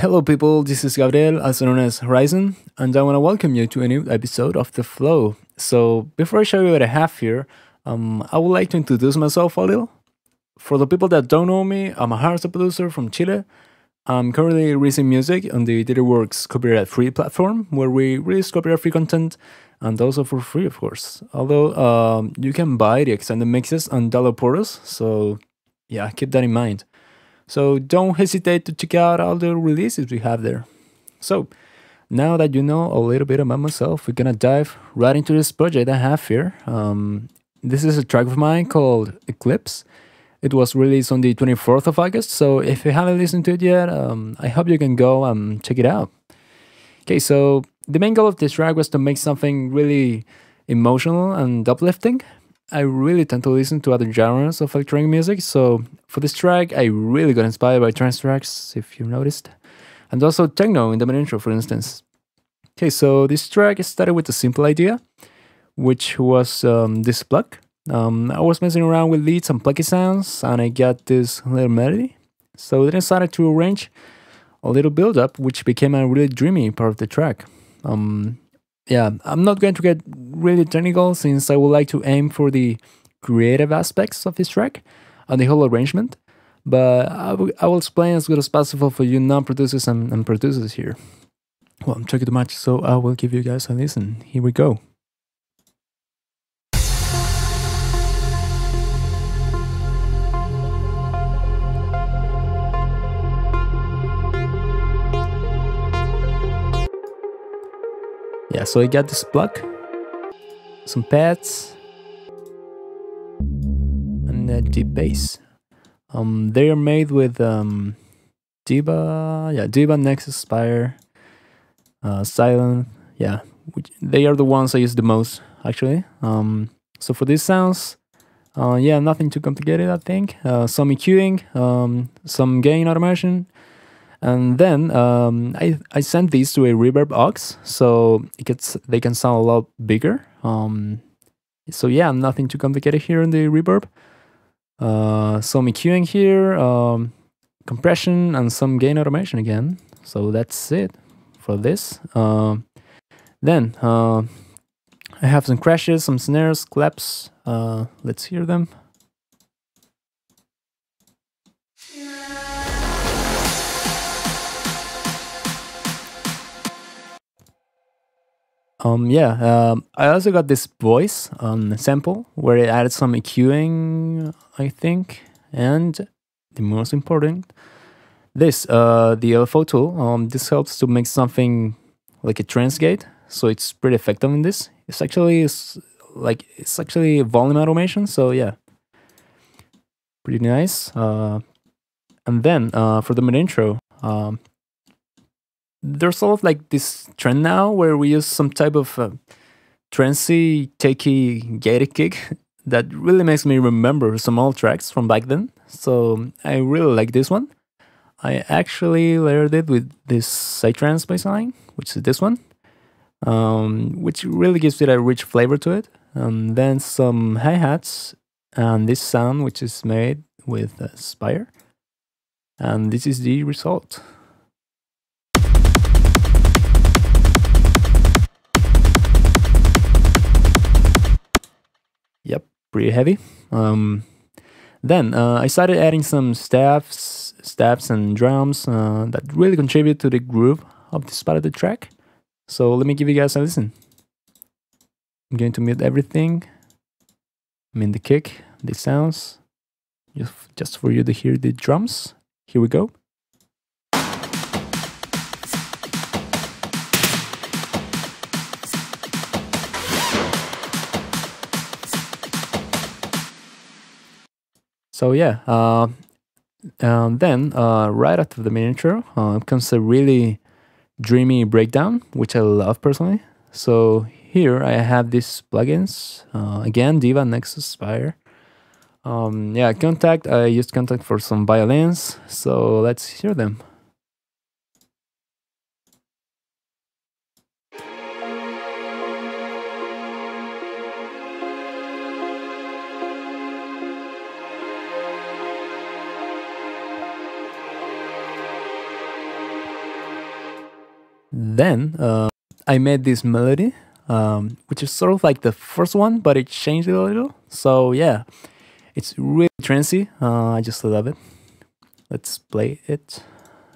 Hello, people. This is Gabriel, also known as Horizon, and I want to welcome you to a new episode of The Flow. So, before I show you what I have here, I would like to introduce myself a little. For the people that don't know me, I'm a hardstyle producer from Chile. I'm currently releasing music on the Workz copyright-free platform, where we release copyright-free content, and also for free, of course. Although you can buy the extended mixes on dollar portals, so yeah, keep that in mind. So don't hesitate to check out all the releases we have there. So now that you know a little bit about myself, we're gonna dive right into this project I have here. This is a track of mine called Eclipse. It was released on the 24th of August, so if you haven't listened to it yet, I hope you can go and check it out. Okay, so the main goal of this track was to make something really emotional and uplifting. I really tend to listen to other genres of electronic music, so for this track, I really got inspired by trance tracks, if you noticed, and also techno in the main intro, for instance. Okay, so this track started with a simple idea, which was this plug. I was messing around with leads and plucky sounds, and I got this little melody. So then I started to arrange a little build up, which became a really dreamy part of the track. Yeah, I'm not going to get really technical since I would like to aim for the creative aspects of this track and the whole arrangement, but I will explain as good as possible for you non-producers and producers here. Well, I'm talking too much, so I will give you guys a listen. Here we go. Yeah, so I got this plug, some pads, and a deep bass. They are made with Diva, Nexus, Spire, Silent. Yeah, they are the ones I use the most actually. So for these sounds, yeah, nothing too complicated. I think some EQing, some gain automation. And then I sent these to a reverb aux, so they can sound a lot bigger. So yeah, nothing too complicated here in the reverb. Some EQing here, compression, and some gain automation again. So that's it for this. Then I have some crashes, some snares, claps. Let's hear them. I also got this voice sample where I added some EQing, I think, and the most important, this the LFO tool. This helps to make something like a trance gate, so it's pretty effective in this. It's actually volume automation, so yeah, pretty nice. And then for the mid intro. There's sort of like this trend now where we use some type of trancey, takey, gated kick that really makes me remember some old tracks from back then. So I really like this one. I actually layered it with this psytrance bassline, which is this one, which really gives it a rich flavor to it. And then some hi-hats and this sound, which is made with Spire. And this is the result. Yep, pretty heavy. Then I started adding some stabs and drums that really contribute to the groove of this part of the track. So let me give you guys a listen. I'm going to mute everything. I mean the kick, the sounds, just for you to hear the drums. Here we go. So yeah, then right after the main intro comes a really dreamy breakdown, which I love personally. So here I have these plugins, again, Diva, Nexus, Spire. Yeah, Contact, I used Contact for some violins, so let's hear them. Then I made this melody, which is sort of like the first one, but it changed it a little. So yeah, it's really trancy. I just love it. Let's play it.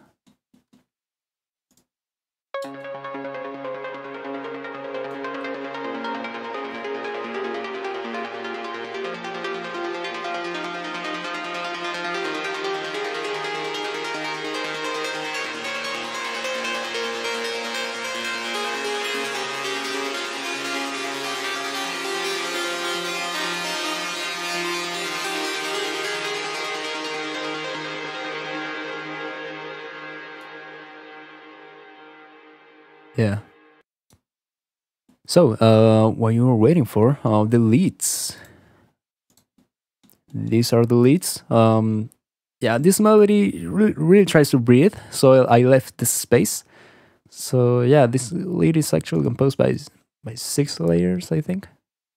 Yeah. So, what you were waiting for, the leads. These are the leads. Yeah, this melody really tries to breathe, so I left this space. So yeah, this lead is actually composed by 6 layers, I think.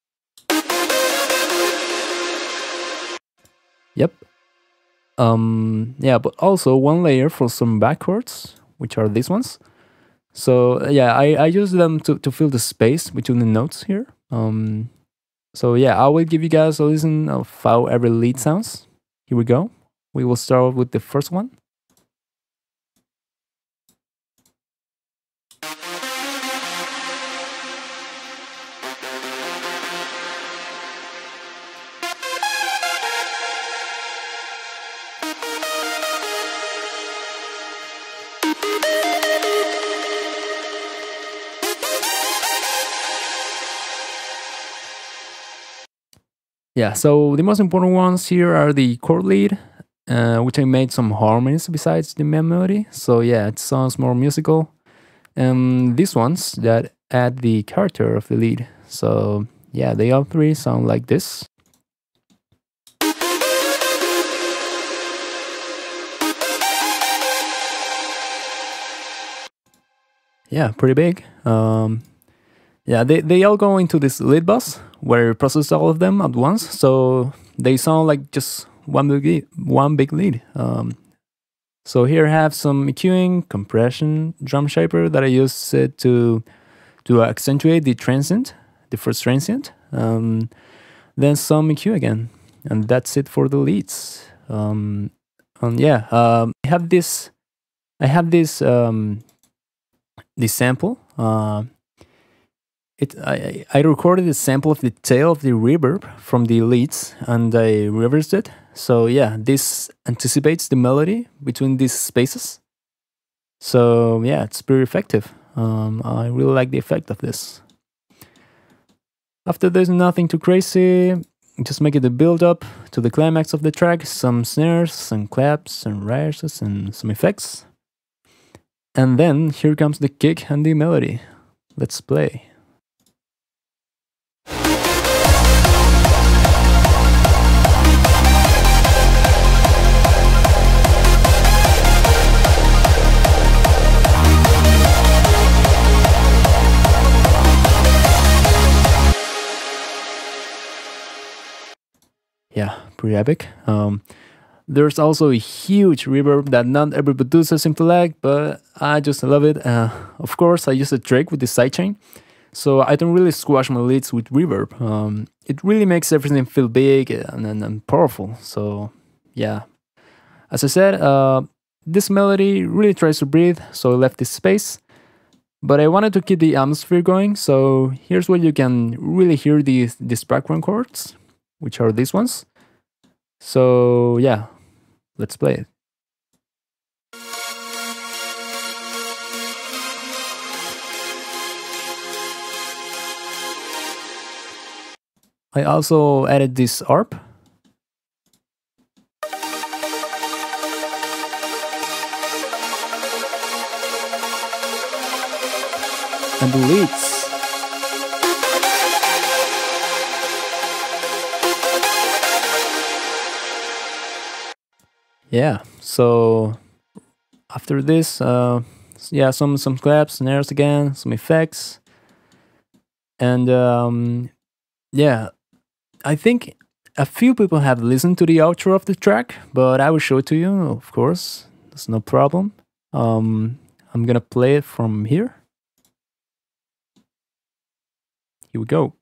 Yep. Yeah, but also 1 layer for some back chords, which are these ones. So yeah, I use them to fill the space between the notes here. So yeah, I will give you guys a listen of how every lead sounds. Here we go. We will start with the first one. Yeah, so the most important ones here are the chord lead, which I made some harmonies besides the main melody. So yeah, it sounds more musical. And these ones that add the character of the lead. So yeah, they all 3 sound like this. Yeah, pretty big. Yeah, they all go into this lead bus where it processes all of them at once. So they sound like just one big lead. So here I have some EQing, compression, drum shaper that I use it to accentuate the transient, the first transient. Then some EQ again, and that's it for the leads. And yeah, I have this this sample. I recorded a sample of the tail of the reverb from the leads, and I reversed it. So yeah, this anticipates the melody between these spaces. So yeah, it's pretty effective. I really like the effect of this. After there's nothing too crazy, just make it a build up to the climax of the track, some snares, some claps, some rises, and some effects. And then here comes the kick and the melody. Let's play. Yeah, pretty epic. There's also a huge reverb that not every producer seems to like, but I just love it. Of course, I use a trick with the sidechain, so I don't really squash my leads with reverb. It really makes everything feel big and powerful. So yeah, as I said, this melody really tries to breathe, so I left this space. But I wanted to keep the atmosphere going, so here's where you can really hear these background chords, which are these ones. So yeah, let's play it. I also added this ARP. And the leads. Yeah, so after this, yeah, some claps, snares again, some effects, and yeah, I think a few people have listened to the outro of the track, but I will show it to you, of course. There's no problem. I'm gonna play it from here. Here we go.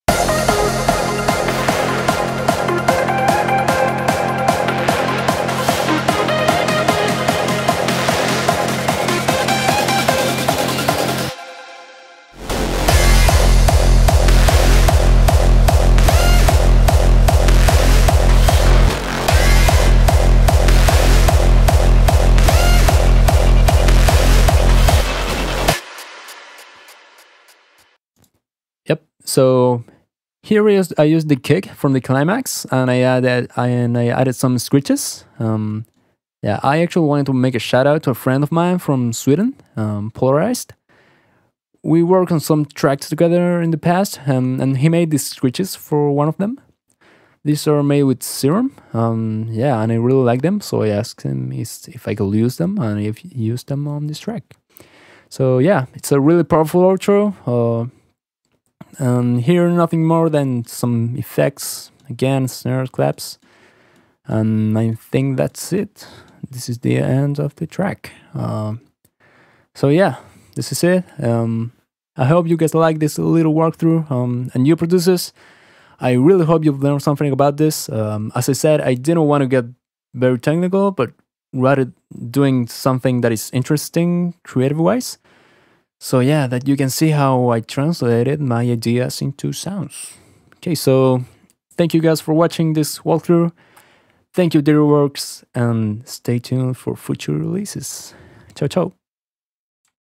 Yep. So here I used the kick from the climax, and I added some screeches. Yeah, I actually wanted to make a shout out to a friend of mine from Sweden, Polarized. We worked on some tracks together in the past, and he made these screeches for one of them. These are made with serum. Yeah, and I really like them, so I asked him if I could use them, and if he used them on this track. So yeah, it's a really powerful outro. And here, nothing more than some effects, again, snare claps, and I think that's it. This is the end of the track. So yeah, this is it. I hope you guys like this little walkthrough. And you producers, I really hope you've learned something about this. As I said, I didn't want to get very technical, but rather doing something that is interesting creative-wise. So yeah, that you can see how I translated my ideas into sounds. Okay, so thank you guys for watching this walkthrough. Thank you, dear Workz, and stay tuned for future releases. Ciao, ciao.